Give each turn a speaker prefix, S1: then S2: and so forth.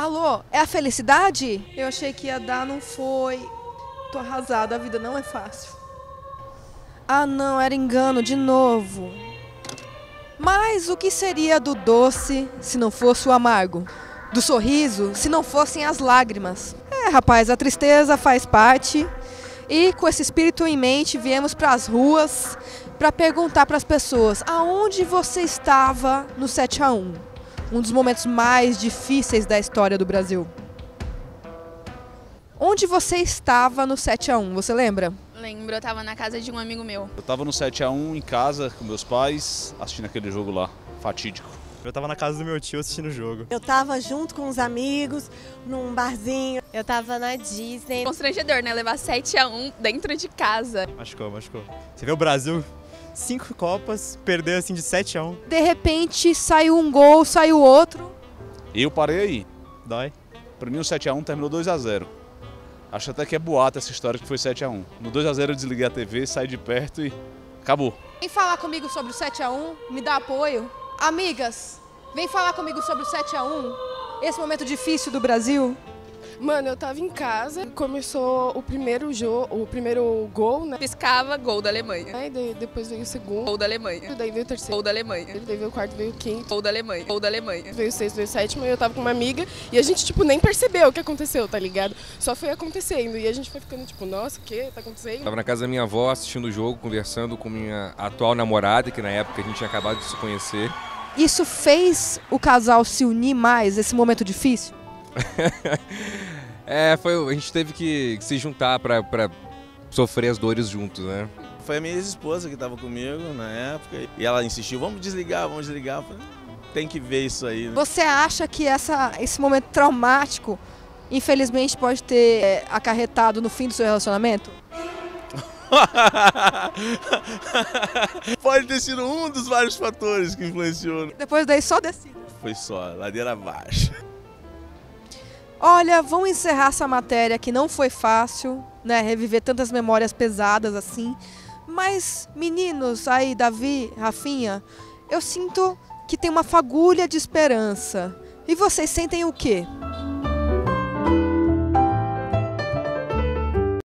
S1: Alô, é a felicidade? Eu achei que ia dar, não foi. Tô arrasada, a vida não é fácil. Ah não, era engano de novo. Mas o que seria do doce se não fosse o amargo? Do sorriso se não fossem as lágrimas? Rapaz, a tristeza faz parte. E com esse espírito em mente, viemos para as ruas para perguntar para as pessoas aonde você estava no 7-1, um dos momentos mais difíceis da história do Brasil. Onde você estava no 7-1, você lembra?
S2: Lembro, eu estava na casa de um amigo meu.
S3: Eu estava no 7-1 em casa com meus pais, assistindo aquele jogo lá, fatídico.
S4: Eu estava na casa do meu tio assistindo o jogo.
S5: Eu estava junto com os amigos, num barzinho.
S6: Eu estava na Disney.
S2: Constrangedor, né? Levar 7-1 dentro de casa.
S4: Machucou. Você vê o Brasil, 5 Copas, perder assim de 7-1.
S1: De repente, saiu um gol, saiu outro.
S3: Eu parei aí.
S4: Dói.
S3: Para mim o 7-1 terminou 2-0. Acho até que é boato essa história que foi 7-1. No 2-0 eu desliguei a TV, saí de perto e acabou.
S1: Vem falar comigo sobre o 7-1, me dá apoio. Amigas, vem falar comigo sobre o 7-1, esse momento difícil do Brasil.
S7: Mano, eu tava em casa, começou o primeiro gol, né?
S2: Piscava, gol da Alemanha.
S7: Aí depois veio o segundo,
S2: Gol da Alemanha.
S7: daí veio o terceiro,
S2: Gol da Alemanha.
S7: daí veio o quarto, veio o quinto,
S2: Gol da Alemanha. Gol da Alemanha.
S7: veio o sexto, veio o sétimo, e eu tava com uma amiga e a gente, tipo, nem percebeu o que aconteceu, tá ligado? Só foi acontecendo e a gente foi ficando, tipo, nossa, o que tá acontecendo?
S8: Tava na casa da minha avó assistindo o jogo, conversando com minha atual namorada, que na época a gente tinha acabado de se conhecer.
S1: Isso fez o casal se unir mais, esse momento difícil?
S8: A gente teve que se juntar pra sofrer as dores juntos, né?
S9: Foi a minha ex-esposa que estava comigo na época e ela insistiu, vamos desligar. Eu falei, tem que ver isso aí.
S1: Você acha que esse momento traumático, infelizmente, pode ter acarretado no fim do seu relacionamento?
S9: Pode ter sido um dos vários fatores que influenciou.
S1: Depois daí só descida.
S9: Foi só, ladeira abaixo.
S1: Olha, vamos encerrar essa matéria que não foi fácil, né? Reviver tantas memórias pesadas assim. Mas, meninos aí, Davi, Rafinha, eu sinto que tem uma fagulha de esperança. E vocês sentem o quê?